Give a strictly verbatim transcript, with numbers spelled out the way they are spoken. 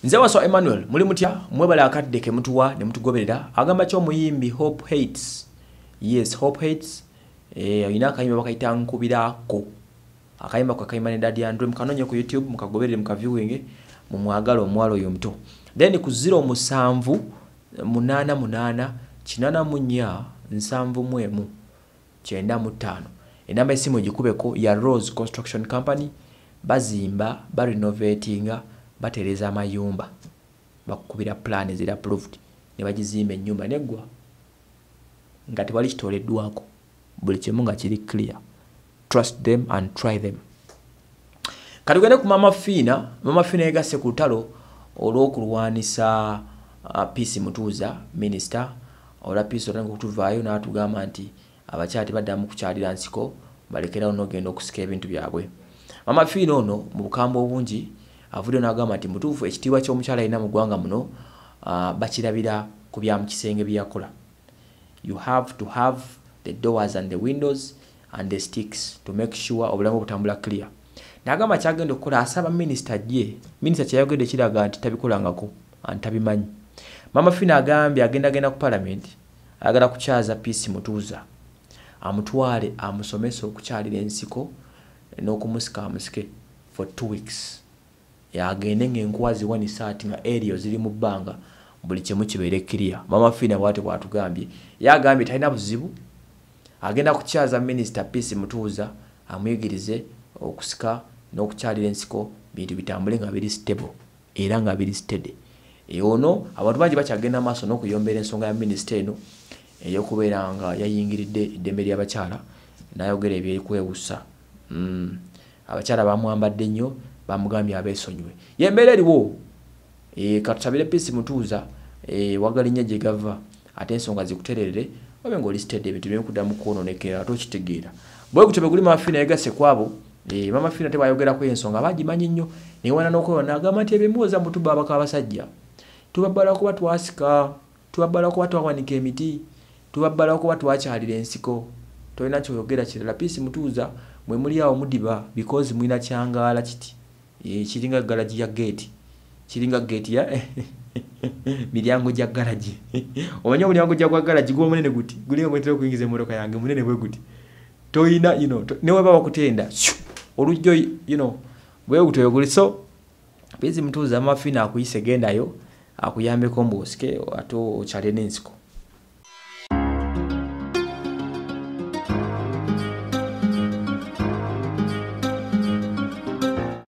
Nze waso Emmanuel muli mutya mwebala akadde ke mutuwa ne mutugoberera agamba kyo muyimbi Hope Hates. Yes, Hope Hates eh ina kayimba bakaita nkubirako. Akayimba kwa kayimba ne Daddy Andrew mkanonye ku YouTube mukagoberere mukaviewinge mu mwagalo omwalo yo mto. Then ku zero musanvu munana munana kinana munya nsanvu mwemu kyenda mu ttaano. Enamba esimu gikubeko ya Rose Construction Company bazimba ba renovatinga batereza amayumba bakukubira plan ezira approved ne bagizimba ennyumba neggwa nga tewali kitoleddwako buli kimu nga kiri clear. Trust them and try them. Katugende ku Mama Fina. Mama Fina yegasse ku lutalo olw'okulwanisa uh, Peace Mutuuza minister ola Peace otango kutuvaayo n'atugamba nti abakyati baddamu kukyalira nsiko balekera onogenda okusika ebintu byabwe. Mama Fina ono mu bukambo obungi avude n'agamba nti mutuufu ekitiibwa ky'omukyala alina mu ggwanga muno uh, bakirabira ku bya mu kisenge byakola. You have to have the doors and the windows and the sticks to make sure obulamu butambula clear. Nagamba kyagenda okukola asaba minister je. Minister kyayogedde kiraga nti tabikolangako antabimanyi. Mama Fina agambye agenda agenda ku parliament agala kuchaza Peace Mutuuza. Amutwale amusomesa okukyalira ensiko n'okumusika amusike for two weeks. Ya agende ng'enkwazi wani saati nga area ziri mu bbanga buli kimu kibeere clear. Mama Fina bwate bwatugambye. Yagambye talina buzibu. Agenda kuchaza minister Peace Mutuuza amuyigirize okusika n'okukyalira ensiko bintu bitambule nga biri stable era nga biri steady. E ono abantu bangi bakyagenda maaso n'okuyombera ensonga ya minister eno eyokubeera nga yayingiridde eddembe ly'abakyala n'ayogera ebyeri kwewusa. Mm. Abakyala bamwambadde nnyo bamugambye abeesonyiwe. Yembeera eriwo e, katusabire Peace Mutuuza e, wagalinya gye gava ate ensonga zikutererere obe ng'oli steady ebintu byekuddamu kwononekera ate okitegeera. Bwe gutyo bwe guli Mama Fina yegasse kwabo. E, Mama Fina tebayogerako ensonga bagimanyi nnyo newana n'okwewona agamba nti ebimuwoza mutuba abaka abasajja tubabbala kuba twasika tubabbala kuba twawanika emiti tubabbala kuba twakyalira ensiko tolina kyoyogera kirala. Peace Mutuuza mwe muli awo mudiba because mwina kyangaala kiti e, kiringa galaji ya gate kiringa gate ya miryango gya galaji omanyi omulyango gya kwa galaji gwo munene guti gulinga mwetera okuyingiza emmotoka yange munene bwe guti toyina you know to, newe baba kutenda olujjo you know bwe gutoyogole. So Peace Mutuuza Mama Fina akuyise gendayo akuyambeko mbosike ato okyale n'ensiko.